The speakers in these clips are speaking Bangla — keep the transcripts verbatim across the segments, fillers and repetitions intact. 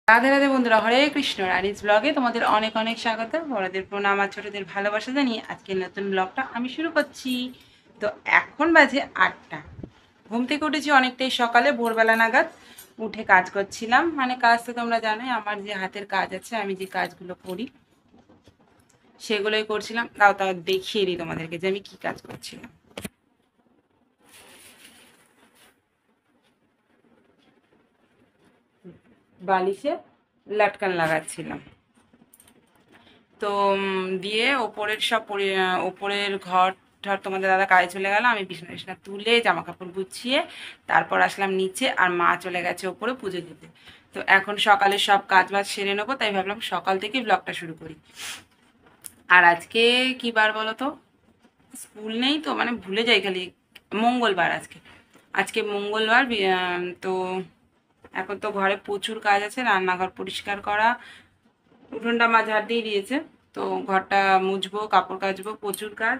রাধে রাধে বন্ধুরা, হরে কৃষ্ণ। রানিস ব্লগে তোমাদের অনেক অনেক স্বাগত। বড়দের প্রণাম আর ছোটদের ভালোবাসা জানিয়ে আজকের নতুন ব্লগটা আমি শুরু করছি। তো এখন বাজে আটটা। ঘুম থেকে উঠেছি অনেকটাই সকালে, ভোরবেলা নাগাদ উঠে কাজ করছিলাম। মানে কাজ তো তোমরা জানোই, আমার যে হাতের কাজ আছে, আমি যে কাজগুলো করি সেগুলোই করছিলাম। তাও তাও দেখিয়ে দিই তোমাদেরকে যে আমি কী কাজ করছিলাম। বালিশে লাটকান লাগাচ্ছিলাম। তো দিয়ে ওপরের সব ওপরের ঘর ঠর তোমাদের দাদা কাজে চলে গেল। আমি বিছানা বিছানা তুলে জামা কাপড় গুছিয়ে তারপর আসলাম নিচে, আর মা চলে গেছে ওপরে পুজো দিতে। তো এখন সকালে সব কাজ বাজ সেরে নেবো, তাই ভাবলাম সকাল থেকেই ব্লগটা শুরু করি। আর আজকে কী বার বলো তো? স্কুল নেই তো, মানে ভুলে যাই খালি। মঙ্গলবার আজকে আজকে মঙ্গলবার। তো এখন তো ঘরে প্রচুর কাজ আছে, রান্নাঘর পরিষ্কার করা, উঠোনটা মা ঝাড় দিয়ে দিয়েছে, তো ঘরটা মুছবো, কাপড় কাচবো, প্রচুর কাজ।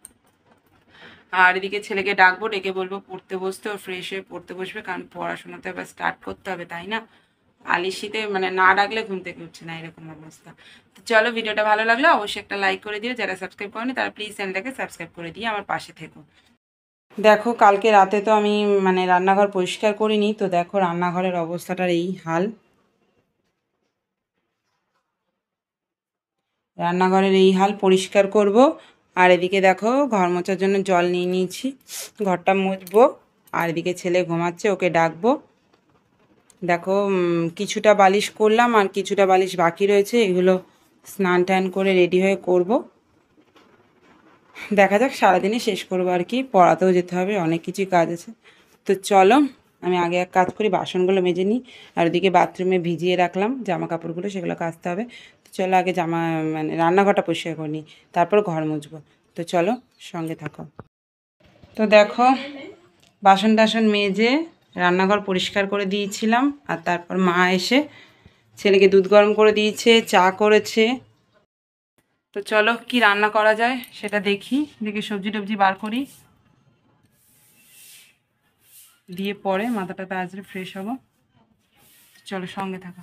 আর এদিকে ছেলেকে ডাকবো, ডেকে বলবো পড়তে বসতে, ও ফ্রেশ হয়ে পড়তে বসবে, কারণ পড়াশোনাতে আবার স্টার্ট করতে হবে, তাই না? আলিশিতে মানে না ডাকলে ঘুম থেকে উঠছে না, এরকম অবস্থা। তো চলো, ভিডিওটা ভালো লাগলে অবশ্যই একটা লাইক করে দিও। যারা সাবস্ক্রাইব করেনি তারা প্লিজ চ্যানেলটাকে সাবস্ক্রাইব করে দিয়ে আমার পাশে থেকো। দেখো, কালকে রাতে তো আমি মানে রান্নাঘর পরিষ্কার করিনি, তো দেখো রান্নাঘরের অবস্থাটার এই হাল। রান্নাঘরের এই হাল, পরিষ্কার করব। আর এদিকে দেখো ঘর মোছার জন্য জল নিয়ে নিয়েছি, ঘরটা মুছবো। আর এদিকে ছেলে ঘুমাচ্ছে, ওকে ডাকবো। দেখো কিছুটা বালিশ করলাম আর কিছুটা বালিশ বাকি রয়েছে, এগুলো স্নান টান করে রেডি হয়ে করব। দেখা যাক, সারাদিনে শেষ করবো আর কি। পড়াতেও যেতে হবে, অনেক কিছুই কাজ আছে। তো চলো আমি আগে এক কাজ করি, বাসনগুলো মেজে নিই। আর ওদিকে বাথরুমে ভিজিয়ে রাখলাম জামা কাপড়গুলো, সেগুলো কাচতে হবে। তো চলো আগে জামা মানে রান্নাঘরটা পরিষ্কার করে নিই, তারপর ঘর মুছবো। তো চলো সঙ্গে থাকো। তো দেখো বাসন টাসন মেজে রান্নাঘর পরিষ্কার করে দিয়েছিলাম। আর তারপর মা এসে ছেলেকে দুধ গরম করে দিয়েছে, চা করেছে। তো চলো কি রান্না করা যায় সেটা দেখি, দেখি সবজি টবজি বার করি, দিয়ে পরে মাথাটা তাড়াতাড়ি ফ্রেশ হবো। চলো সঙ্গে থাকো।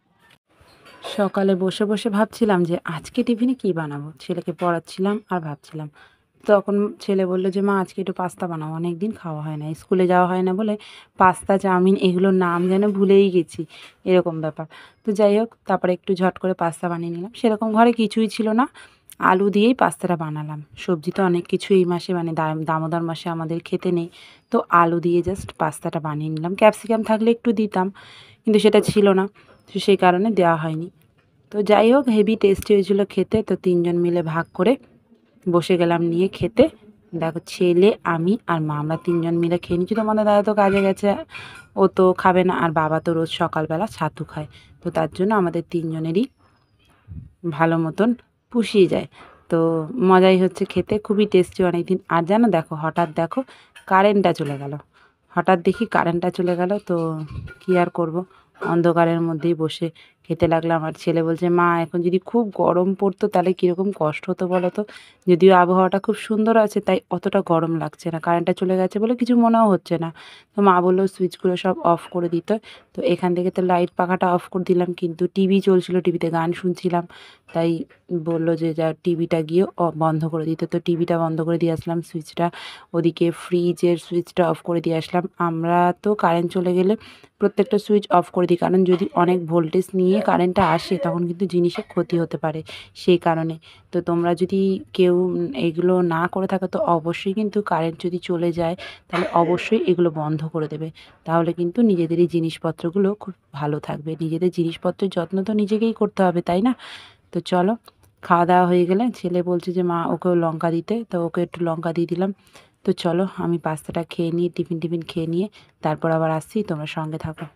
সকালে বসে বসে ভাবছিলাম যে আজকে টিফিনে কী বানাবো, ছেলেকে পড়াচ্ছিলাম আর ভাবছিলাম। তখন ছেলে বললো যে মা আজকে একটু পাস্তা বানাবো, অনেক দিন খাওয়া হয় না, স্কুলে যাওয়া হয় না বলে পাস্তা চাউমিন এগুলোর নাম যেন ভুলেই গেছি, এরকম ব্যাপার। তো যাই হোক, তারপরে একটু ঝট করে পাস্তা বানিয়ে নিলাম। সেরকম ঘরে কিছুই ছিল না, আলু দিয়েই পাস্তাটা বানালাম। সবজি তো অনেক কিছু এই মাসে মানে দামোদর মাসে আমাদের খেতে নেই, তো আলু দিয়ে জাস্ট পাস্তাটা বানিয়ে নিলাম। ক্যাপসিকাম থাকলে একটু দিতাম, কিন্তু সেটা ছিল না, তো সেই কারণে দেওয়া হয়নি। তো যাই হোক, হেভি টেস্টি হয়েছিল খেতে। তো তিনজন মিলে ভাগ করে বসে গেলাম নিয়ে খেতে। দেখো ছেলে, আমি আর মা, আমরা তিনজন মিলে খেয়ে নিচ্ছি। তোমাদের দাদা তো কাজে গেছে, ও তো খাবে না। আর বাবা তো রোজ সকালবেলা ছাতু খায়, তো তার জন্য আমাদের তিনজনেরই ভালো মতন পুষিয়ে যায়। তো মজাই হচ্ছে খেতে, খুবই টেস্টি অনেকদিন। আর জানো দেখো, হঠাৎ দেখো কারেন্টটা চলে গেল। হঠাৎ দেখি কারেন্টটা চলে গেল, তো কী আর করব, অন্ধকারের মধ্যেই বসে খেতে লাগলাম। আর ছেলে বলছে মা এখন যদি খুব গরম পড়তো তাহলে কীরকম কষ্ট হতো বলো তো। যদিও আবহাওয়াটা খুব সুন্দর আছে, তাই অতটা গরম লাগছে না, কারেন্টটা চলে গেছে বলে কিছু মনেও হচ্ছে না। তো মা বললো সুইচগুলো সব অফ করে দিতে। তো এখান থেকে তো লাইট পাখাটা অফ করে দিলাম, কিন্তু টিভি চলছিল, টিভিতে গান শুনছিলাম, তাই বললো যে যা টিভিটা গিয়ে বন্ধ করে দিতে। তো টিভিটা বন্ধ করে দিয়ে আসলাম, সুইচটা ওদিকে ফ্রিজের সুইচটা অফ করে দিয়ে আসলাম। আমরা তো কারেন্ট চলে গেলে প্রত্যেকটা সুইচ অফ করে দিই, কারণ যদি অনেক ভোল্টেজ নিয়ে কারেন্টটা আসে তখন কিন্তু জিনিসের ক্ষতি হতে পারে, সেই কারণে। তো তোমরা যদি কেউ এগুলো না করে থাকো তো অবশ্যই কিন্তু কারেন্ট যদি চলে যায় তাহলে অবশ্যই এগুলো বন্ধ করে দেবে, তাহলে কিন্তু নিজেদেরই জিনিসপত্রগুলো খুব ভালো থাকবে। নিজেদের জিনিসপত্রের যত্ন তো নিজেকেই করতে হবে, তাই না? তো চলো, খাওয়া দাওয়া হয়ে গেলে ছেলে বলছে যে মা ওকেও লঙ্কা দিতে, তো ওকে একটু লঙ্কা দিয়ে দিলাম। তো চলো আমি পাস্তাটা খেয়ে নিয়ে টিফিন টিফিন খেয়ে নিয়ে তারপর আবার আসছি, তোমরা সঙ্গে থাকো।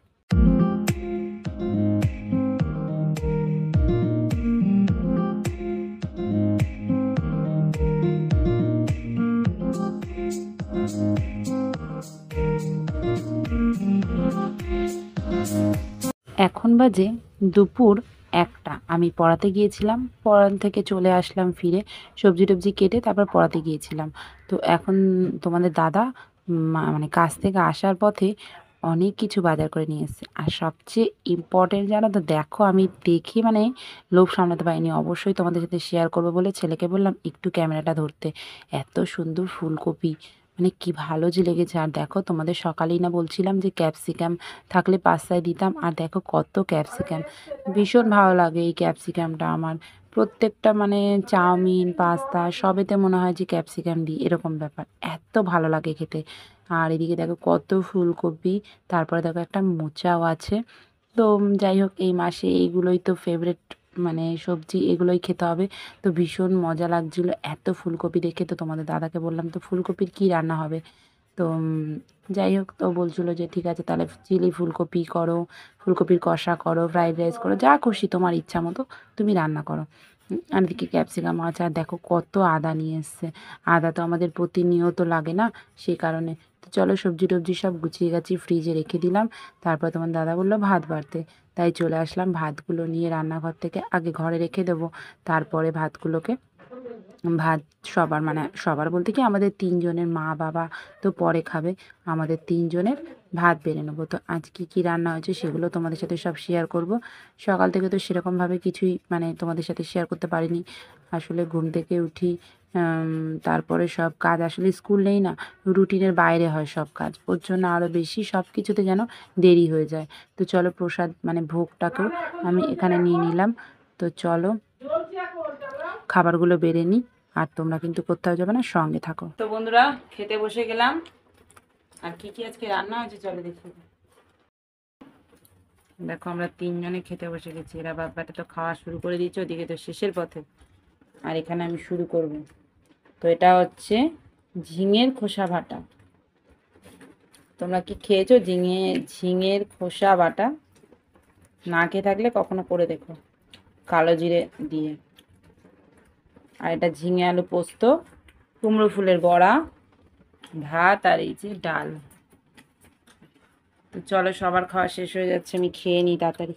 এখন বাজে দুপুর একটা। আমি পড়াতে গিয়েছিলাম, পড়ান থেকে চলে আসলাম ফিরে, সবজি টবজি কেটে তারপর পড়াতে গিয়েছিলাম। তো এখন তোমাদের দাদা মানে কাজ থেকে আসার পথে অনেক কিছু বাজার করে নিয়ে এসেছে। আর সবচেয়ে ইম্পর্টেন্ট জানো তো, দেখো আমি দেখি মানে লোভ সামলাতে পারিনি, অবশ্যই তোমাদের সাথে শেয়ার করবো বলে ছেলেকে বললাম একটু ক্যামেরাটা ধরতে। এত সুন্দর ফুলকপি, মানে কি ভালো যে লেগেছে। আর দেখো তোমাদের সকালেই না বলছিলাম যে ক্যাপসিকাম থাকলে পাস্তায় দিতাম, আর দেখো কত ক্যাপসিকাম, ভীষণ ভালো লাগে এই ক্যাপসিকামটা আমার। প্রত্যেকটা মানে চাউমিন পাস্তা সবেতে মনে হয় যে ক্যাপসিকাম দিই, এরকম ব্যাপার, এত ভালো লাগে খেতে। আর এদিকে দেখো কত ফুলকপি, তারপরে দেখো একটা মোচাও আছে। তো যাই হোক, এই মাসে এইগুলোই তো ফেভারিট, মানে সবজি এগুলোই খেতে হবে। তো ভীষণ মজা লাগছিলো এত ফুলকপি দেখে। তো তোমাদের দাদাকে বললাম তো ফুলকপির কী রান্না হবে। তো যাই হোক, তো বলছিলো যে ঠিক আছে তাহলে চিলি ফুলকপি করো, ফুলকপির কষা করো, ফ্রাইড রাইস করো, যা খুশি তোমার ইচ্ছা মতো তুমি রান্না করো। আর এদিকে ক্যাপসিকাম আছে, আর দেখো কত আদা নিয়ে এসছে। আদা তো আমাদের প্রতিনিয়ত লাগে না, সেই কারণে। তো চলো সবজি টবজি সব গুছিয়ে গাছিয়ে ফ্রিজে রেখে দিলাম। তারপর তোমার দাদা বললো ভাত বাড়তে, তাই চলে আসলাম ভাতগুলো নিয়ে রান্নাঘর থেকে। আগে ঘরে রেখে দেবো, তারপরে ভাতগুলোকে, ভাত সবার মানে সবার বলতে কি আমাদের তিনজনের, মা বাবা তো পরে খাবে, আমাদের তিনজনের ভাত বেড়ে নেবো। তো আজকে কী রান্না হয়েছে সেগুলো তোমাদের সাথে সব শেয়ার করব। সকাল থেকে তো সেরকমভাবে কিছুই মানে তোমাদের সাথে শেয়ার করতে পারিনি। আসলে ঘুম থেকে উঠি, তারপরে সব কাজ, আসলে স্কুল নেই না, রুটিনের বাইরে হয় সব কাজ, ওর জন্য আরও বেশি সব কিছুতে যেন দেরি হয়ে যায়। তো চলো প্রসাদ মানে ভোগটাকেও আমি এখানে নিয়ে নিলাম। তো চলো খাবারগুলো বেড়ে নিই, আর তোমরা কিন্তু কোথাও যাবে না, সঙ্গে থাকো। তো বন্ধুরা খেতে বসে গেলাম। আর কি কি আজকে রান্না হয়েছে চলো দেখি। দেখো আমরা তিনজনে খেতে বসে গেছি, এরা বাপ্পাটা তো খাওয়া শুরু করে দিয়েছে, ওদিকে তো শেষের পথে, আর এখানে আমি শুরু করব। তো এটা হচ্ছে ঝিঙের খোসা বাটা। তোমরা কি খেয়েছো ঝিঙে ঝিঙের খোসা বাটা? না খেয়ে থাকলে কখনো করে দেখো, কালো জিরে দিয়ে। আর এটা ঝিঙে আলু পোস্ত, কুমড়ো ফুলের বড়া, ভাত, আর এই যে ডাল। তো চলো সবার খাওয়া শেষ হয়ে যাচ্ছে, আমি খেয়ে নিই তাড়াতাড়ি।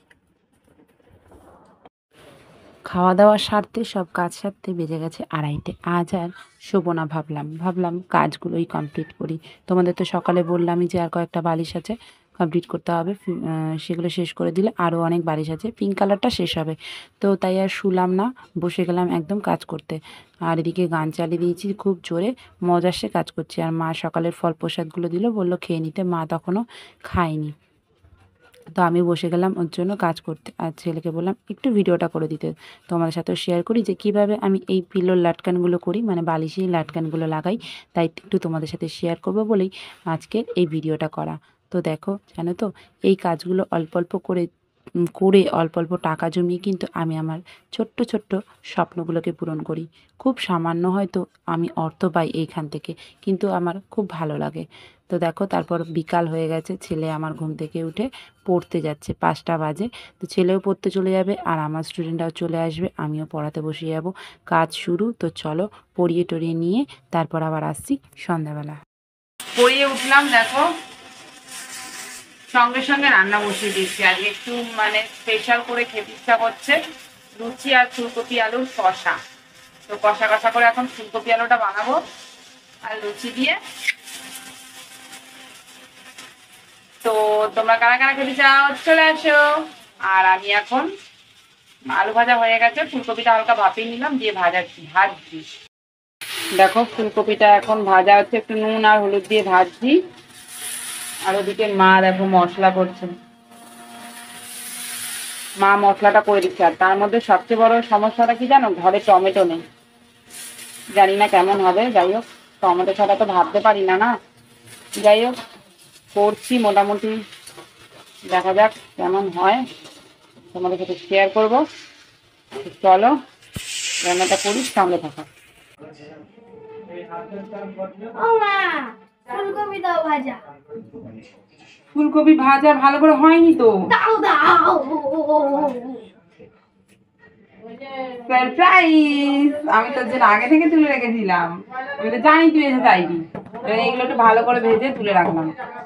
খাওয়া দাওয়া সারতে সব কাজ সারতে বেজে গেছে আড়াইটে। আজ আর শোবো না, ভাবলাম ভাবলাম কাজগুলোই কমপ্লিট করি। তোমাদের তো সকালে বললামই যে আর কয়েকটা বালিশ আছে কমপ্লিট করতে হবে, সেগুলো শেষ করে দিলে আরও অনেক বালিশ আছে, পিঙ্ক কালারটা শেষ হবে। তো তাই আর শুলাম না, বসে গেলাম একদম কাজ করতে। আর এদিকে গান চালিয়ে দিয়েছি খুব জোরে, মজার সে কাজ করছি। আর মা সকালের ফল প্রসাদগুলো দিল, বললো খেয়ে নিতে, মা তখনও খায়নি। তো আমি বসে গেলাম ওর জন্য কাজ করতে। আর ছেলেকে বললাম একটু ভিডিওটা করে দিতে, তোমাদের সাথেও শেয়ার করি যে কীভাবে আমি এই পিলোর লাটকানগুলো করি, মানে বালিশের লাটকানগুলো লাগাই, তাই একটু তোমাদের সাথে শেয়ার করবো বলেই আজকের এই ভিডিওটা করা। তো দেখো জানো তো, এই কাজগুলো অল্প অল্প করে করে অল্প অল্প টাকা জমিয়ে কিন্তু আমি আমার ছোট্ট ছোট্ট স্বপ্নগুলোকে পূরণ করি। খুব সামান্য হয়তো আমি অর্থ পাই এইখান থেকে, কিন্তু আমার খুব ভালো লাগে। তো দেখো তারপর বিকাল হয়ে গেছে, ছেলে আমার ঘুম থেকে উঠে পড়তে যাচ্ছে, পাঁচটা বাজে। তো ছেলেও পড়তে চলে যাবে, আর আমার স্টুডেন্টরাও চলে আসবে, আমিও পড়াতে বসে যাব, কাজ শুরু। তো চলো পড়িয়ে টড়িয়ে নিয়ে তারপর আবার আসছি সন্ধ্যাবেলা। পড়িয়ে উঠলাম, দেখো সঙ্গে সঙ্গে রান্না বসিয়ে দিয়েছি। আজকে একটু মানে স্পেশাল করে খেতে ইচ্ছা করছে, লুচি আর ফুলকপি আলুর কষা। তো কষা কষা করে এখন ফুলকপি আলুটা বানাবো, আর লুচি দিয়ে। তো তোমরা কারা কারা খেতে চাও চলে আসো। আর আমি এখন আলু ভাজা হয়ে গেছে, ফুলকপিটা হালকা ভাপিয়ে নিলাম, দিয়ে ভাজা ভাজছি। দেখো ফুলকপিটা এখন ভাজা হচ্ছে, একটু নুন আর হলুদ দিয়ে ভাজছি। আর ওদিকে মা দেখো মশলা করছে, মা মশলাটা করে দিচ্ছে। আর তার মধ্যে সবচেয়ে বড় সমস্যাটা কি জানো, ঘরে টমেটো নেই, জানি না কেমন হবে। যাই হোক, টমেটো ছাড়া তো ভাবতে পারি না না। যাই হোক করছি মোটামুটি, দেখা যাক কেমন হয়, তোমাদের সাথে শেয়ার করবো। চলো রান্নাটা করি, সঙ্গে থাকো। ফুলকপি ভাজা ভালো করে হয়নি তো, সারপ্রাইজ। আমি তো যেন আগে থেকে তুলে রেখেছিলাম, আমি তো জানি তুই এসে চাইবি। এগুলো একটু ভালো করে ভেজে তুলে রাখলাম।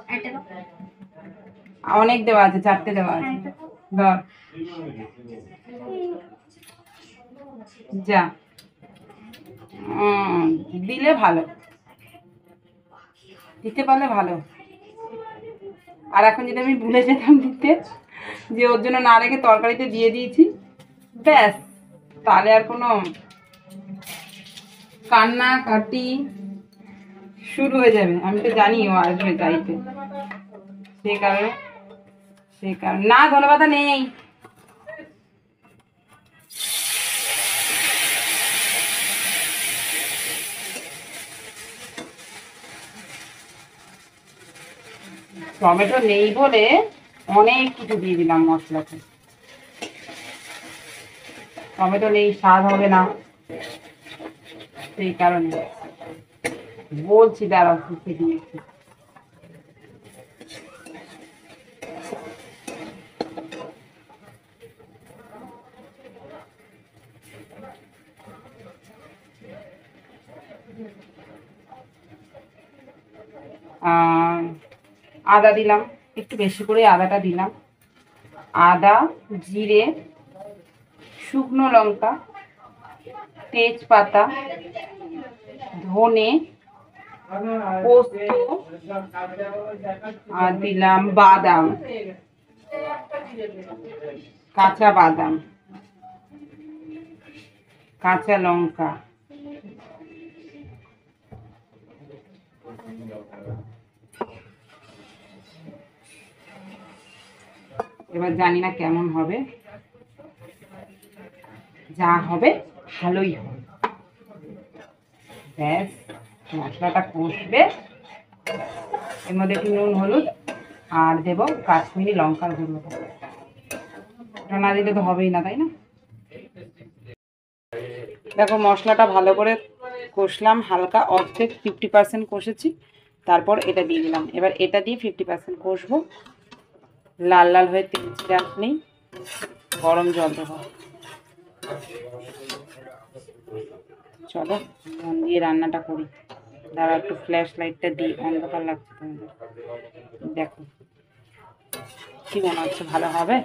অনেক দেওয়া আছে, চারটে দেওয়া আছে, ধর যা। দিলে ভালো, দিতে পারলে ভালো। আর এখন যদি আমি ভুলে যেতাম দিতে, যে ওর জন্য না রেখে তরকারিতে দিয়ে দিয়েছি, ব্যাস তাহলে আর কোনো কান্না কাটি শুরু হয়ে যাবে। আমি তো জানি ও আসবে চাইতে, সেই কারণে সেই কারণে না ধন্যবাদ নেই। টমেটো নেই বলে অনেক কিছু দিয়ে দিলাম মশলাতে। টমেটো নেই, স্বাদ হবে না, সেই কারণে বলছি দাঁড়াও শিখে দিয়েছি। আদা দিলাম, একটু বেশি করে আদাটা দিলাম। আদা, জিরে, শুকনো লঙ্কা, তেজপাতা, ধনে, পোস্ত, আর দিলাম বাদাম, কাঁচা বাদাম, কাঁচা লঙ্কা, এবার জানি না কেমন হবে, যা হবে ভালোই হবে। ব্যাস মশলাটা কষবে, এর মধ্যে একটু নুন হলুদ আর দেবো কাশ্মীরি লঙ্কার গুঁড়ো। ওটা না দিলে তো হবেই না, তাই না? দেখো মশলাটা ভালো করে কষলাম, হালকা অর্ধেক ফিফটি পার্সেন্ট কষেছি, তারপর এটা দিয়ে দিলাম। এবার এটা দিয়ে ফিফটি পার্সেন্ট কষবো, লাল লাল হয়ে তেল ছিঁড়ে আসলেই গরম জল দেবো। চলো মন দিয়ে রান্নাটা করি। দাঁড়া একটু ফ্ল্যাশ লাইটটা দিই, অন্ধকার লাগছে তোমাদের। দেখো কি মনে হচ্ছে, ভালো হবে?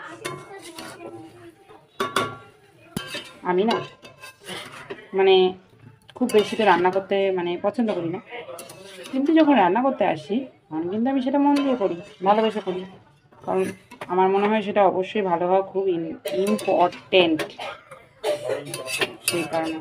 আমি না মানে খুব বেশি তো রান্না করতে মানে পছন্দ করি না, কিন্তু যখন রান্না করতে আসি তখন কিন্তু আমি সেটা মন দিয়ে করি, ভালোবেসে করি, কারণ আমার মনে হয় সেটা অবশ্যই ভালো হওয়া খুব ইম্পর্টেন্ট, সেই কারণে।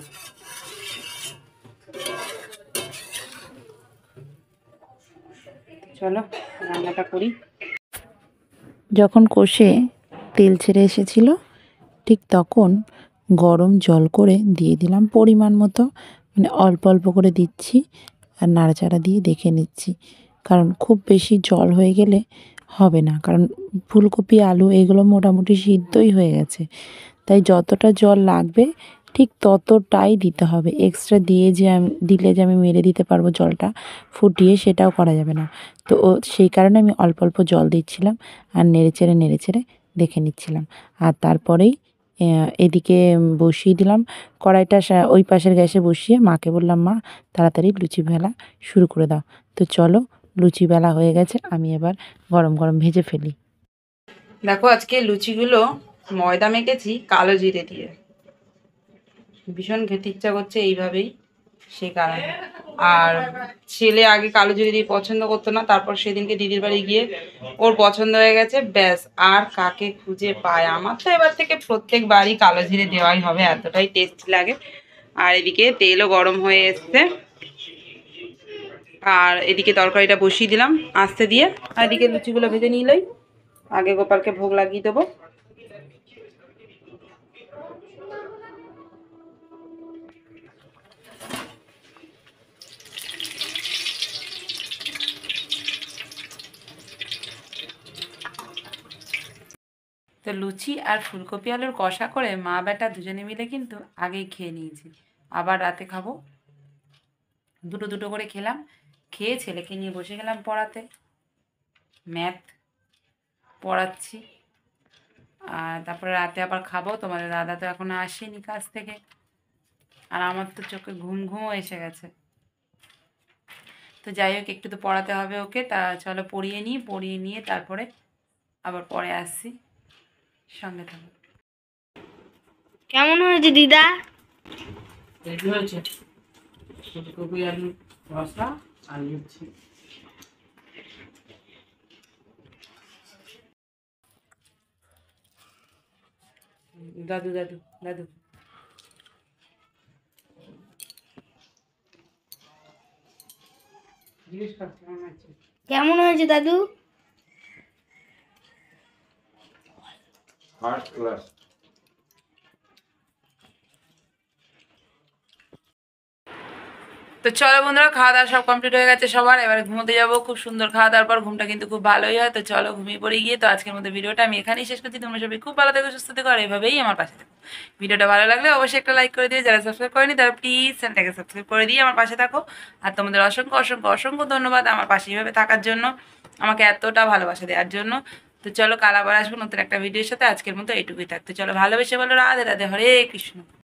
চলো রান্নাটা করি। যখন কষে তেল ছেড়ে এসেছিল ঠিক তখন গরম জল করে দিয়ে দিলাম পরিমাণ মতো, মানে অল্প অল্প করে দিচ্ছি আর নাড়াচাড়া দিয়ে দেখে নিচ্ছি, কারণ খুব বেশি জল হয়ে গেলে হবে না, কারণ ফুলকপি আলু এগুলো মোটামুটি সিদ্ধই হয়ে গেছে, তাই যতটা জল লাগবে ঠিক ততটাই দিতে হবে। এক্সট্রা দিয়ে যে আমি দিলে যে আমি মেরে দিতে পারবো জলটা ফুটিয়ে, সেটাও করা যাবে না। তো ও সেই কারণে আমি অল্প অল্প জল দিচ্ছিলাম আর নেড়ে চেড়ে নেড়ে চেড়ে দেখে নিচ্ছিলাম। আর তারপরেই এদিকে বসিয়ে দিলাম কড়াইটা, ওই পাশের গ্যাসে বসিয়ে মাকে বললাম, মা তাড়াতাড়ি লুচি বেলা শুরু করে দাও। তো চলো লুচি বেলা হয়ে গেছে, আমি এবার গরম গরম ভেজে ফেলি। দেখো আজকে লুচিগুলো ময়দা মেখেছি কালো জিরে দিয়ে, ভীষণ খেতে ইচ্ছা করছে এইভাবেই, সেই কারণে। আর ছেলে আগে কালো জিরে দিয়ে পছন্দ করতো না, তারপর সেদিনকে দিদির বাড়ি গিয়ে ওর পছন্দ হয়ে গেছে, ব্যাস আর কাকে খুঁজে পায়। আমার তো এবার থেকে প্রত্যেক বাড়ি কালো জিরে দেওয়াই হবে, এতটাই টেস্ট লাগে। আর এদিকে তেলও গরম হয়ে এসছে, আর এদিকে তরকারিটা বসিয়ে দিলাম আস্তে দিয়ে, আর এদিকে লুচিগুলো ভেজে নিলেই আগে গোপালকে ভোগ লাগিয়ে দেবো। তো লুচি আর ফুলকপি আলুর কষা করে মা বেটা দুজনে মিলে কিন্তু আগেই খেয়ে নিয়েছি, আবার রাতে খাবো। দুটো দুটো করে খেলাম, খেয়ে ছেলেকে নিয়ে বসে গেলাম পড়াতে, ম্যাথ পড়াচ্ছি। আর তারপরে রাতে আবার খাবো, তোমাদের দাদা তো এখনো আসেনি কাজ থেকে, আর আমার তো চোখে ঘুম ঘুমও এসে গেছে। তো যাই হোক একটু তো পড়াতে হবে ওকে, তা চলো পড়িয়ে নিই, পড়িয়ে নিয়ে তারপরে আবার পরে আসছি, সঙ্গে থাকো। কেমন হয়েছে দিদা? রেডি হয়েছে ফুলকপি আলু রসা আর লুচি। দাদু দাদু দাদু জিজ্ঞেস কর কেমন আছে। কেমন হয়েছে দাদু? First class. তো চলো বন্ধুরা, খাওয়া দাওয়া সব কমপ্লিট হয়ে গেছে সবার, এবারে ঘুমোতে যাবো। খুব সুন্দর খাওয়া দাওয়ার পর ঘুমটা কিন্তু খুব ভালোই হয়। তো চলো ঘুমিয়ে পড়ে গিয়ে, তো আজকের মধ্যে ভিডিওটা আমি এখানেই শেষ করছি। তোমরা সবাই খুব ভালো থেকো, সুস্থ থেকো, আর এভাবেই আমার পাশে থেকো। ভিডিওটা ভালো লাগলে অবশ্যই একটা লাইক করে দিও, যারা সাবস্ক্রাইব করেনি তারা প্লিজ চ্যানেলটাকে সাবস্ক্রাইব করে দিয়ে আমার পাশে থাকো। আর তোমাদের অসংখ্য অসংখ্য অসংখ্য ধন্যবাদ আমার পাশে এইভাবে থাকার জন্য, আমাকে এতটা ভালোবাসা দেওয়ার জন্য। তো চলো কাল আবার আসবো নতুন একটা ভিডিওর সাথে। আজকের মতো এইটুকুই থাকতো। চলো ভালোবেসে বলো রাধে রাধে, হরে কৃষ্ণ।